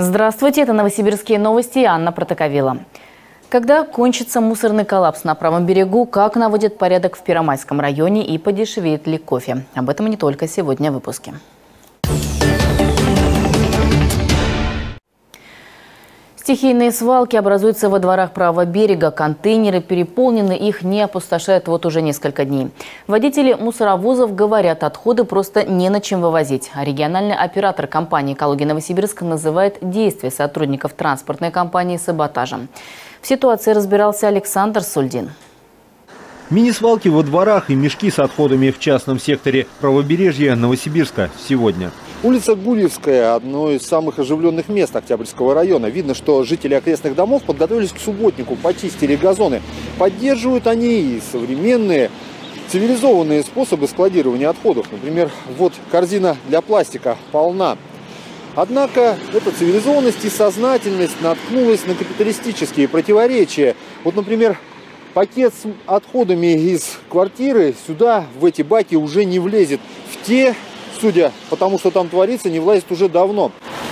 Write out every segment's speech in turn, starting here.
Здравствуйте, это Новосибирские новости, Анна Протоковила. Когда кончится мусорный коллапс на правом берегу, как наводит порядок в Первомайском районе и подешевеет ли кофе? Об этом и не только сегодня в выпуске. Стихийные свалки образуются во дворах правого берега. Контейнеры переполнены, их не опустошают вот уже несколько дней. Водители мусоровозов говорят, отходы просто не на чем вывозить. А региональный оператор компании «Экология Новосибирск» называет действия сотрудников транспортной компании саботажем. В ситуации разбирался Александр Сульдин. Мини-свалки во дворах и мешки с отходами в частном секторе правобережья Новосибирска сегодня. Улица Гурьевская – одно из самых оживленных мест Октябрьского района. Видно, что жители окрестных домов подготовились к субботнику, почистили газоны. Поддерживают они и современные цивилизованные способы складирования отходов. Например, вот корзина для пластика полна. Однако эта цивилизованность и сознательность наткнулась на капиталистические противоречия. Вот, например, пакет с отходами из квартиры сюда, в эти баки, уже не влезет. В те, судя по тому, что там творится, не влазит уже давно.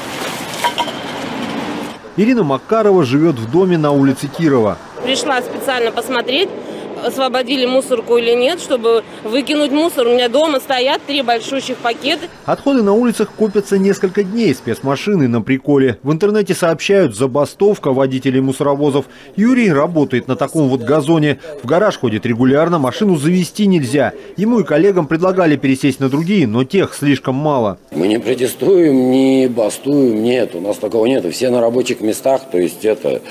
Ирина Макарова живет в доме на улице Кирова. Пришла специально посмотреть, освободили мусорку или нет, чтобы выкинуть мусор. У меня дома стоят 3 большущих пакета. Отходы на улицах копятся несколько дней. Спецмашины на приколе. В интернете сообщают, забастовка водителей мусоровозов. Юрий работает на таком вот газоне. В гараж ходит регулярно, машину завести нельзя. Ему и коллегам предлагали пересесть на другие, но тех слишком мало. Мы не протестуем, не бастуем, нет, у нас такого нет. Все на рабочих местах, то есть это...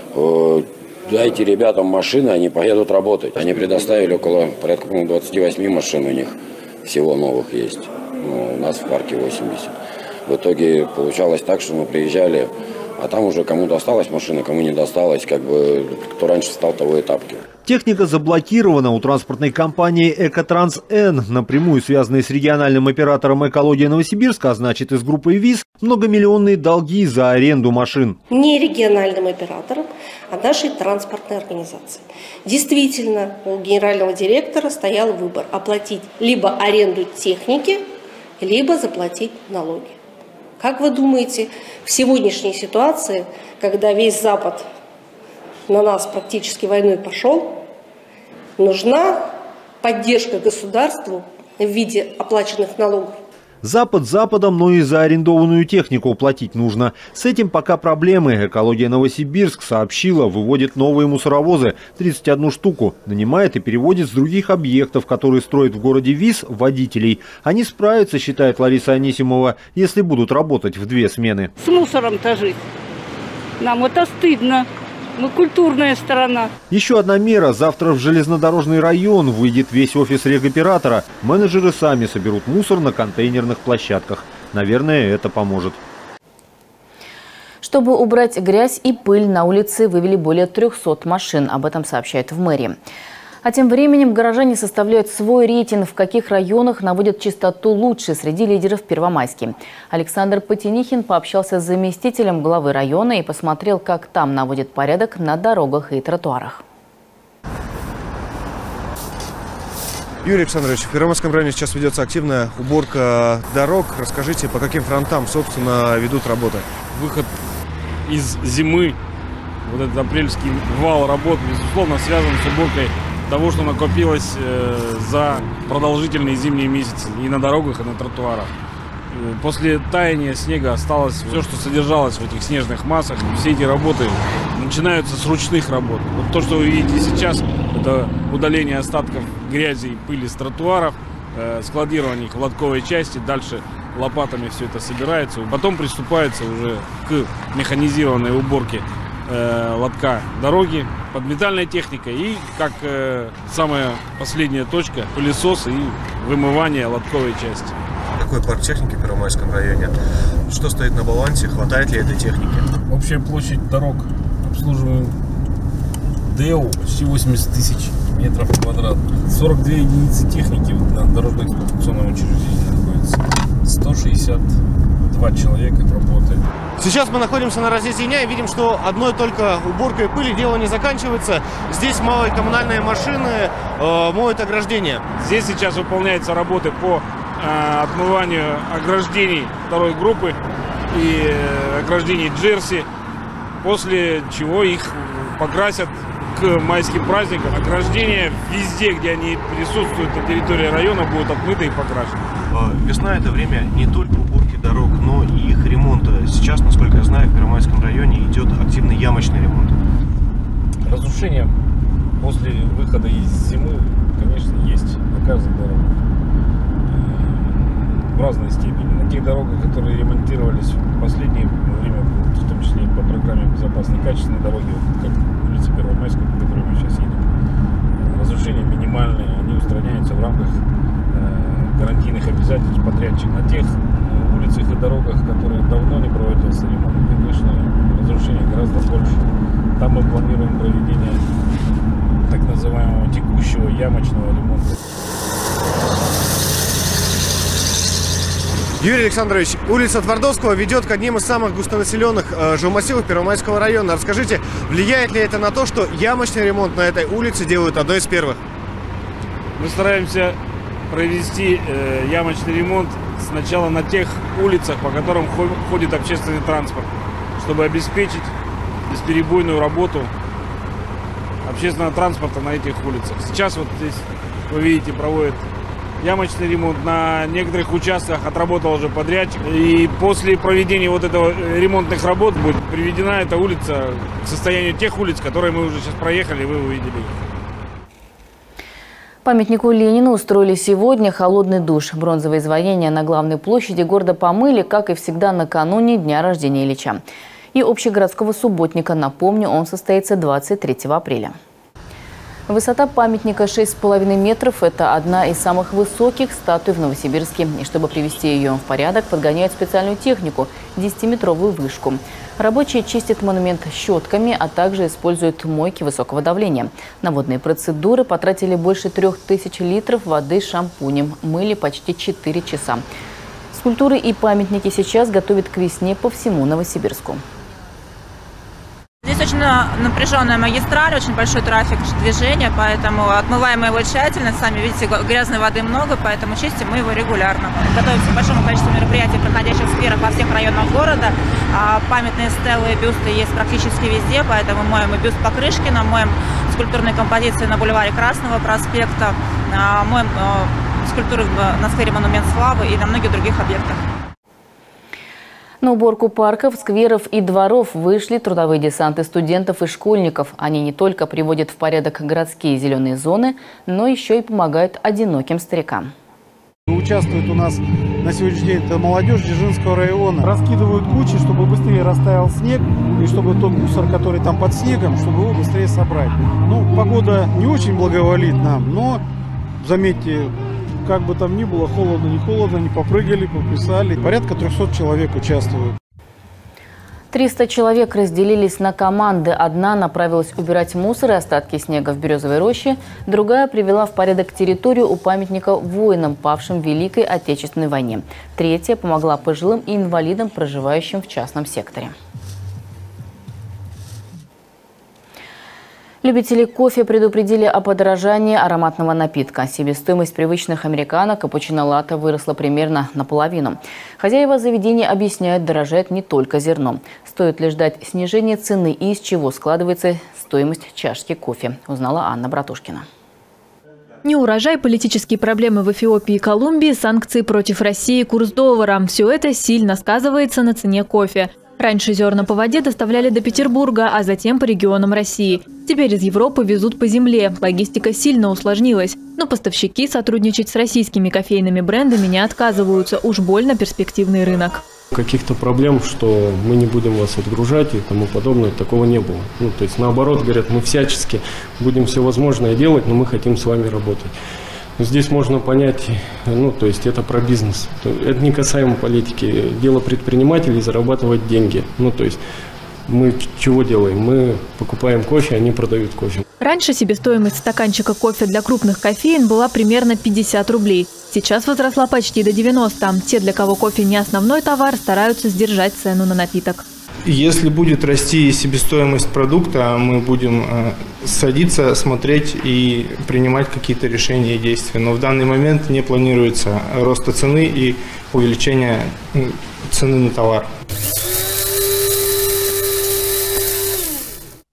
Дайте ребятам машины, они поедут работать. Они предоставили порядка 28 машин у них всего новых есть. У нас в парке 80. В итоге получалось так, что мы приезжали, а там уже кому досталась машина, кому не досталась, как бы кто раньше встал, того и тапки. Техника заблокирована у транспортной компании «Экотранс-Н», напрямую связанной с региональным оператором «Экология Новосибирска», а значит и с группой ВИЗ, многомиллионные долги за аренду машин. Не региональным оператором, а нашей транспортной организации. Действительно, у генерального директора стоял выбор – оплатить либо аренду техники, либо заплатить налоги. Как вы думаете, в сегодняшней ситуации, когда весь Запад на нас практически войной пошел, нужна поддержка государству в виде оплаченных налогов? Запад западом, но и за арендованную технику платить нужно. С этим пока проблемы. «Экология Новосибирск» сообщила, выводит новые мусоровозы, 31 штуку, нанимает и переводит с других объектов, которые строят в городе ВИЗ, водителей. Они справятся, считает Лариса Анисимова, если будут работать в 2 смены. С мусором-то жить. Нам это стыдно. Мы культурная сторона. Еще одна мера. Завтра в железнодорожный район выйдет весь офис регоператора. Менеджеры сами соберут мусор на контейнерных площадках. Наверное, это поможет. Чтобы убрать грязь и пыль, на улице вывели более 300 машин. Об этом сообщают в мэрии. А тем временем горожане составляют свой рейтинг, в каких районах наводят чистоту лучше среди лидеров Первомайски. Александр Потенихин пообщался с заместителем главы района и посмотрел, как там наводят порядок на дорогах и тротуарах. Юрий Александрович, в Первомайском районе сейчас ведется активная уборка дорог. Расскажите, по каким фронтам, собственно, ведут работы? Выход из зимы, вот этот апрельский вал работ, безусловно, связан с уборкой того, что накопилось за продолжительные зимние месяцы и на дорогах, и на тротуарах. После таяния снега осталось все, что содержалось в этих снежных массах. Все эти работы начинаются с ручных работ. Вот то, что вы видите сейчас, это удаление остатков грязи и пыли с тротуаров, складирование их в лотковой части, дальше лопатами все это собирается. Потом приступается уже к механизированной уборке лотка дороги, подметальная техника и, как самая последняя точка, пылесос и вымывание лотковой части. Какой парк техники в Первомайском районе? Что стоит на балансе? Хватает ли этой техники? Общая площадь дорог, обслуживаем ДЭУ, почти 80 тысяч метров квадратных. 42 единицы техники на дорожно-эксплуатационном учреждении находится. 162 человека работает. Сейчас мы находимся на разъезде дня и видим, что одной только уборкой пыли дело не заканчивается. Здесь малые коммунальные машины моют ограждения. Здесь сейчас выполняются работы по отмыванию ограждений второй группы. и ограждений Джерси, после чего их покрасят к майским праздникам. Ограждения везде, где они присутствуют на территории района, будут отмыты и покрашены. Весна – это время не только уборки дорог, но и их ремонта. Сейчас, насколько я знаю, в Первомайском районе идет активный ямочный ремонт. Разрушения после выхода из зимы, конечно, есть на каждой дороге. В разной степени. На тех дорогах, которые ремонтировались в последнее время, в том числе и по программе безопасной качественной дороги, как улица Первомайская, по которой мы сейчас едем, разрушения минимальные, они устраняются в рамках гарантийных обязательств подрядчика. На тех улицах и дорогах, которые давно не проводился ремонт, конечно, разрушений гораздо больше. Там мы планируем проведение так называемого текущего ямочного ремонта. Юрий Александрович, улица Твардовского ведет к одним из самых густонаселенных жилмассивов Первомайского района. Расскажите, влияет ли это на то, что ямочный ремонт на этой улице делают одной из первых? Мы стараемся провести ямочный ремонт сначала на тех улицах, по которым ходит общественный транспорт, чтобы обеспечить бесперебойную работу общественного транспорта на этих улицах. Сейчас вот здесь, вы видите, проводят ямочный ремонт. На некоторых участках отработал уже подрядчик. И после проведения вот этого ремонтных работ будет приведена эта улица к состоянию тех улиц, которые мы уже сейчас проехали, вы увидели. Памятнику Ленину устроили сегодня холодный душ. Бронзовое изваяние на главной площади города помыли, как и всегда, накануне дня рождения Ильича. И общегородского субботника, напомню, он состоится 23 апреля. Высота памятника 6,5 метров. Это одна из самых высоких статуй в Новосибирске. И чтобы привести ее в порядок, подгоняют специальную технику – 10-метровую вышку. Рабочие чистят монумент щетками, а также используют мойки высокого давления. На водные процедуры потратили больше 3000 литров воды с шампунем. Мыли почти 4 часа. Скульптуры и памятники сейчас готовят к весне по всему Новосибирску. Здесь очень напряженная магистраль, очень большой трафик движения, поэтому отмываем мы его тщательно. Сами видите, грязной воды много, поэтому чистим мы его регулярно. Готовимся к большому количеству мероприятий, проходящих в скверах во всех районах города. Памятные стелы и бюсты есть практически везде, поэтому моем и бюст Покрышкина, моем скульптурные композиции на бульваре Красного проспекта, моем скульптуры на сквере Монумент Славы и на многих других объектах. На уборку парков, скверов и дворов вышли трудовые десанты студентов и школьников. Они не только приводят в порядок городские зеленые зоны, но еще и помогают одиноким старикам. Участвует у нас на сегодняшний день это молодежь Дзержинского района. Раскидывают кучи, чтобы быстрее растаял снег, и чтобы тот мусор, который там под снегом, чтобы его быстрее собрать. Ну, погода не очень благоволит нам, но, заметьте, как бы там ни было, холодно, не попрыгали, пописали. Порядка 300 человек участвуют. 300 человек разделились на команды. Одна направилась убирать мусор и остатки снега в Березовой роще, другая привела в порядок территорию у памятника воинам, павшим в Великой Отечественной войне. Третья помогла пожилым и инвалидам, проживающим в частном секторе. Любители кофе предупредили о подорожании ароматного напитка. Себестоимость привычных американо, капучино латте выросла примерно наполовину. Хозяева заведения объясняют, дорожает не только зерно. Стоит ли ждать снижения цены и из чего складывается стоимость чашки кофе, узнала Анна Братушкина. Неурожай, политические проблемы в Эфиопии и Колумбии, санкции против России, курс доллара – все это сильно сказывается на цене кофе. Раньше зерна по воде доставляли до Петербурга, а затем по регионам России. Теперь из Европы везут по земле. Логистика сильно усложнилась. Но поставщики сотрудничать с российскими кофейными брендами не отказываются. Уж больно перспективный рынок. Каких-то проблем, что мы не будем вас отгружать и тому подобное, такого не было. То есть наоборот, говорят, мы всячески будем все возможное делать, но мы хотим с вами работать. Здесь можно понять, то есть это про бизнес. Это не касаемо политики. Дело предпринимателей – зарабатывать деньги. То есть мы чего делаем? Мы покупаем кофе, они продают кофе. Раньше себестоимость стаканчика кофе для крупных кофеин была примерно 50 рублей. Сейчас возросла почти до 90. Те, для кого кофе не основной товар, стараются сдержать цену на напиток. Если будет расти себестоимость продукта, мы будем садиться, смотреть и принимать какие-то решения и действия. Но в данный момент не планируется роста цены и увеличения цены на товар.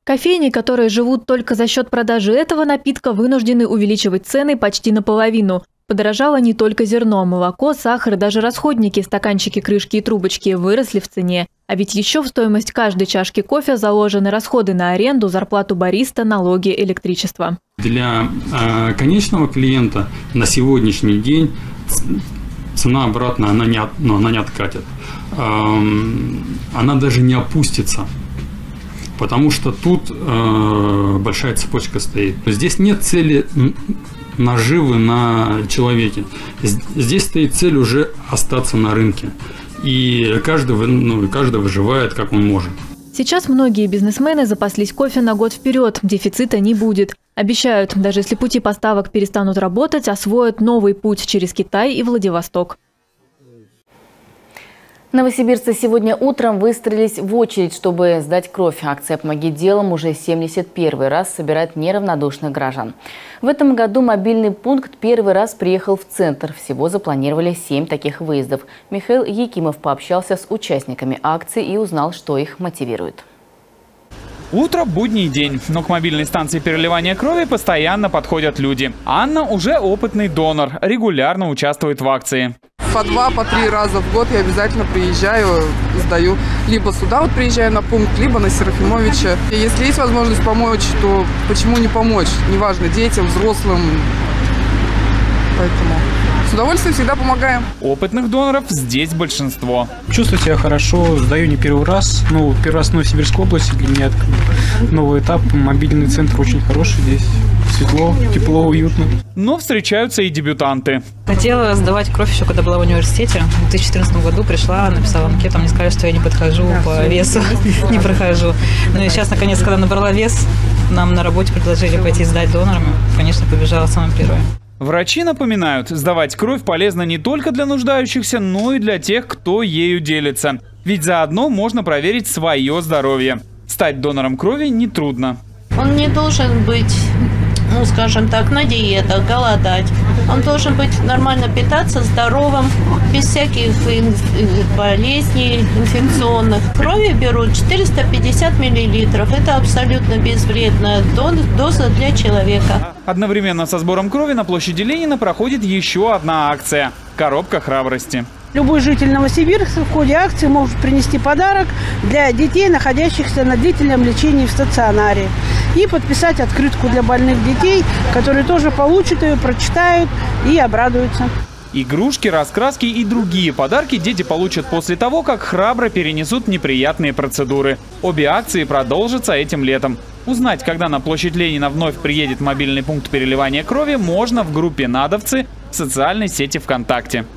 Кофейни, которые живут только за счет продажи этого напитка, вынуждены увеличивать цены почти наполовину. Подорожало не только зерно, молоко, сахар и даже расходники, стаканчики, крышки и трубочки выросли в цене. А ведь еще в стоимость каждой чашки кофе заложены расходы на аренду, зарплату бариста, налоги, электричество. Для конечного клиента на сегодняшний день цена обратно она не откатит. Она даже не опустится. Потому что тут большая цепочка стоит. Здесь нет цели наживы на человеке. Здесь стоит цель уже остаться на рынке. И каждый выживает, как он может. Сейчас многие бизнесмены запаслись кофе на год вперед. Дефицита не будет. Обещают, даже если пути поставок перестанут работать, освоят новый путь через Китай и Владивосток. Новосибирцы сегодня утром выстроились в очередь, чтобы сдать кровь. Акция «Помоги делом» уже 71 раз собирает неравнодушных граждан. В этом году мобильный пункт первый раз приехал в центр. Всего запланировали 7 таких выездов. Михаил Якимов пообщался с участниками акции и узнал, что их мотивирует. Утро – будний день, но к мобильной станции переливания крови постоянно подходят люди. Анна уже опытный донор, регулярно участвует в акции. По 2-3 раза в год я обязательно приезжаю, сдаю. Либо сюда вот приезжаю на пункт, либо на Серафимовича. И если есть возможность помочь, то почему не помочь? Неважно, детям, взрослым. Поэтому с удовольствием всегда помогаем. Опытных доноров здесь большинство. Чувствую себя хорошо, сдаю не первый раз. Первый раз в Новосибирской области. Для меня это новый этап. Мобильный центр очень хороший здесь. Светло, тепло, уютно. Но встречаются и дебютанты. Хотела сдавать кровь еще, когда была в университете. В 2014 году пришла, написала анкету. Мне сказали, что я не подхожу по весу, не прохожу. Ну и сейчас, наконец, когда набрала вес, нам на работе предложили пойти сдать донорами. Конечно, побежала самым первым. Врачи напоминают, сдавать кровь полезно не только для нуждающихся, но и для тех, кто ею делится. Ведь заодно можно проверить свое здоровье. Стать донором крови нетрудно. Он не должен быть, скажем так, на диетах, голодать. Он должен быть нормально питаться, здоровым, без всяких болезней инфекционных. Крови берут 450 миллилитров. Это абсолютно безвредная доза для человека. Одновременно со сбором крови на площади Ленина проходит еще одна акция – «Коробка храбрости». Любой житель Новосибирска в ходе акции может принести подарок для детей, находящихся на длительном лечении в стационаре. И подписать открытку для больных детей, которые тоже получат ее, прочитают и обрадуются. Игрушки, раскраски и другие подарки дети получат после того, как храбро перенесут неприятные процедуры. Обе акции продолжатся этим летом. Узнать, когда на площадь Ленина вновь приедет мобильный пункт переливания крови, можно в группе «Надовцы» в социальной сети ВКонтакте.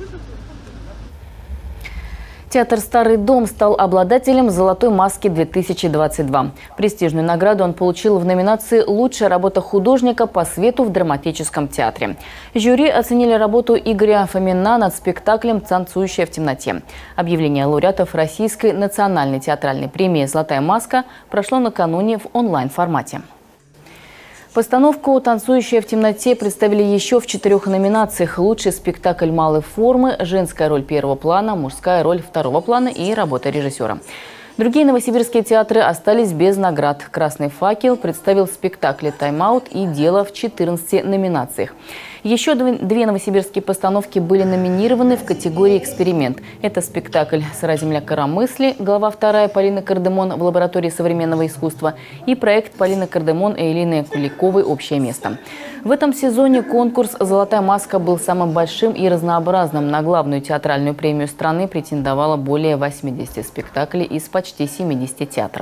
Театр «Старый дом» стал обладателем «Золотой маски-2022». Престижную награду он получил в номинации «Лучшая работа художника по свету в драматическом театре». Жюри оценили работу Игоря Фомина над спектаклем «Танцующая в темноте». Объявление лауреатов Российской национальной театральной премии «Золотая маска» прошло накануне в онлайн-формате. Постановку «Танцующая в темноте» представили еще в 4 номинациях: лучший спектакль малой формы, женская роль первого плана, мужская роль второго плана и работа режиссера. Другие новосибирские театры остались без наград. «Красный факел» представил спектакли «Тайм-аут» и «Дело» в 14 номинациях. Еще 2 новосибирские постановки были номинированы в категории «Эксперимент». Это спектакль «Сыра земля коромысли», глава 2 Полины Кардемон в лаборатории современного искусства и проект Полины Кардемон и Элины Куликовой «Общее место». В этом сезоне конкурс «Золотая маска» был самым большим и разнообразным. На главную театральную премию страны претендовало более 80 спектаклей из почти 70 театров.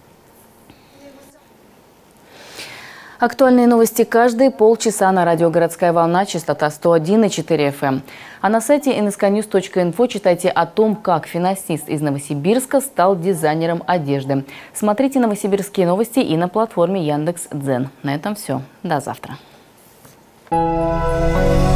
Актуальные новости каждые полчаса на радио «Городская волна», частота 101,4 FM. А на сайте nsknews.info читайте о том, как финансист из Новосибирска стал дизайнером одежды. Смотрите новосибирские новости и на платформе Яндекс.Дзен. На этом все. До завтра.